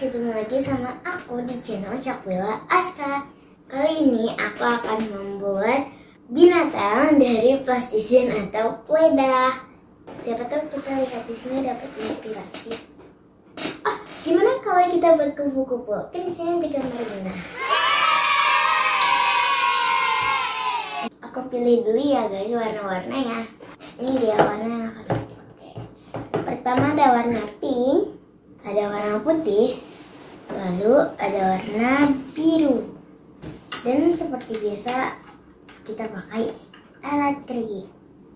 ketemu lagi sama aku di channel Syakbila Aska. Kali ini aku akan membuat binatang dari plastisin atau Play-Doh. Siapa tahu kita lihat di sini dapat inspirasi. Gimana kalau kita buat kupu-kupu? Kan di sini di gambar Bunda. Aku pilih dulu ya guys warna-warnanya. Ini dia warna yang akan aku pakai. Pertama ada warna pink, ada warna putih, lalu ada warna biru. Dan seperti biasa kita pakai alat kerja.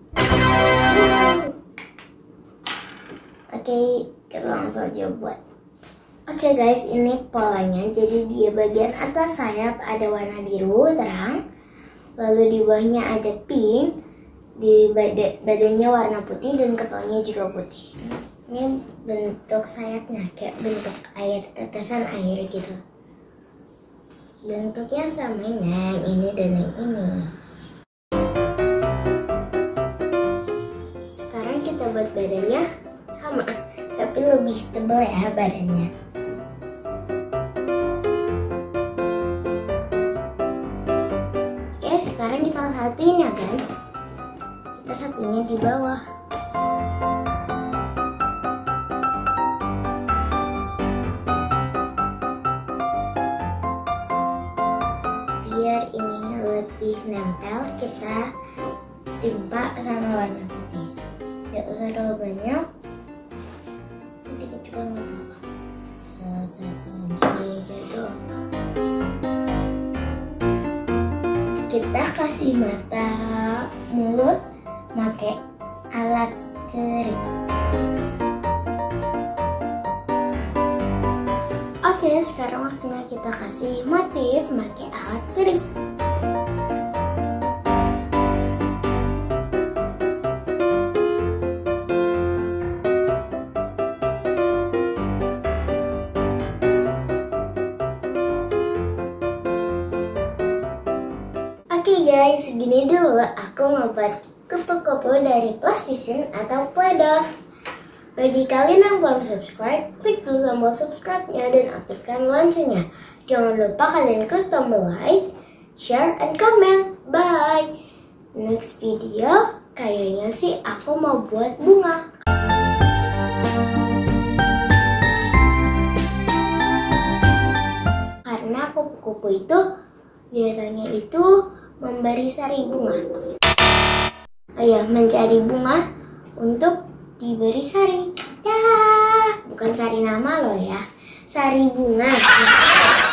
Oke, kita langsung aja buat. Oke guys, ini polanya. Jadi di bagian atas sayap ada warna biru terang, lalu di bawahnya ada pink, di badannya warna putih dan kepalanya juga putih. Ini bentuk sayapnya kayak bentuk air, tetesan air gitu. Bentuknya sama yang ini dan yang ini. Sekarang kita buat badannya sama, tapi lebih tebal ya badannya. Oke, sekarang kita satuin ya guys. Kita satunya di bawah. Biar ininya lebih nempel, kita timpa sama warna putih. Gak usah terlalu banyak, sedikit juga nggak apa-apa. Segini gitu. Kita kasih mata, mulut, pakai alat kering. Oke, sekarang waktunya kita kasih motif pakai alat kering. Oke guys, segini dulu aku membuat kupu-kupu dari plastisin atau Play-Doh. Bagi kalian yang belum subscribe, klik dulu tombol subscribe-nya dan aktifkan loncengnya. Jangan lupa kalian klik tombol like, share, and comment. Bye! Next video, kayaknya sih aku mau buat bunga. Karena kupu-kupu itu biasanya itu memberi sari bunga. Ayo mencari bunga untuk diberi sari. Ya, bukan sari nama loh ya. Sari bunga.